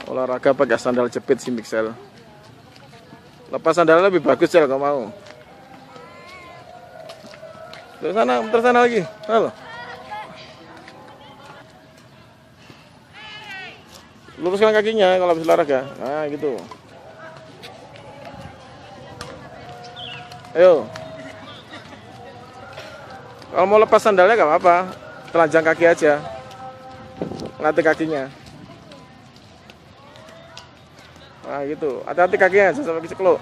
Olahraga pakai sandal jepit sih Mixel. Lepas sandalnya lebih bagus ya kalau mau. Terus sana lagi. Halo. Luruskan kakinya kalau habis olahraga. Nah, gitu. Ayo. Kalau mau lepas sandalnya gak apa-apa. Telanjang kaki aja. Latih kakinya. Nah, gitu. Hati-hati kakinya jangan sampai kecekluk.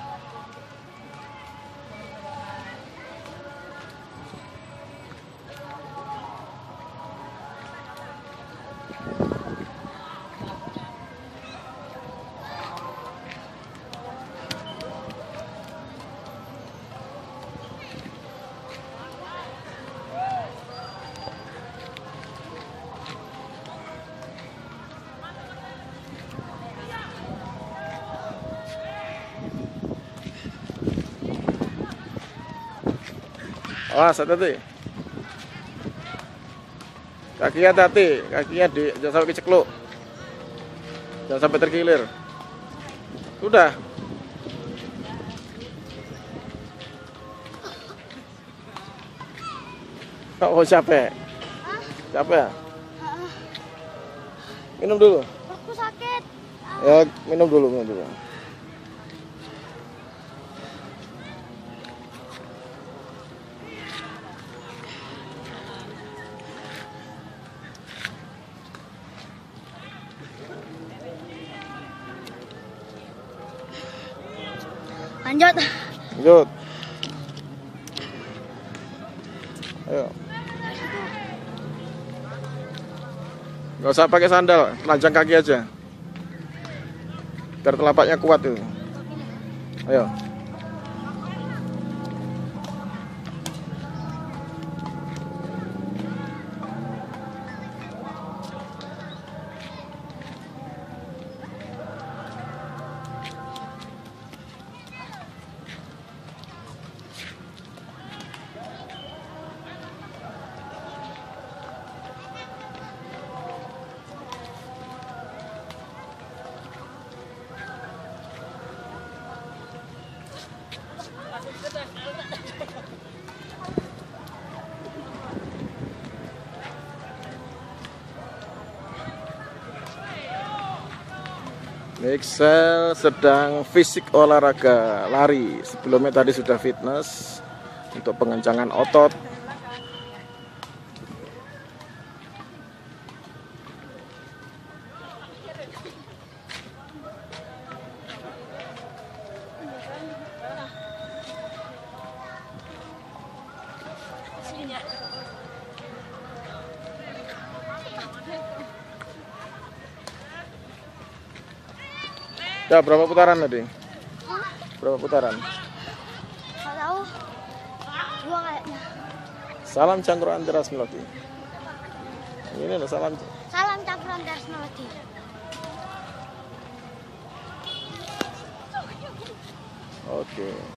Awas, hati-hati. Kakinya hati-hati, kakinya jangan sampai kecekluk. Jangan sampai terkilir. Udah. Oh, capek. Capek. Minum dulu. Aku sakit. Ya, minum dulu. Lanjut. Ayo. Gak usah pakai sandal, telanjang kaki aja. Biar telapaknya kuat tuh. Ayo. Mixel sedang fisik olahraga lari. Sebelumnya tadi sudah fitness untuk pengencangan otot. Ya, berapa putaran tadi? Berapa putaran? Nggak tahu. 2 kayaknya. Salam Cangkruan Teras Melodi. Ini loh salam. Salam Cangkruan Teras Melodi. Oke.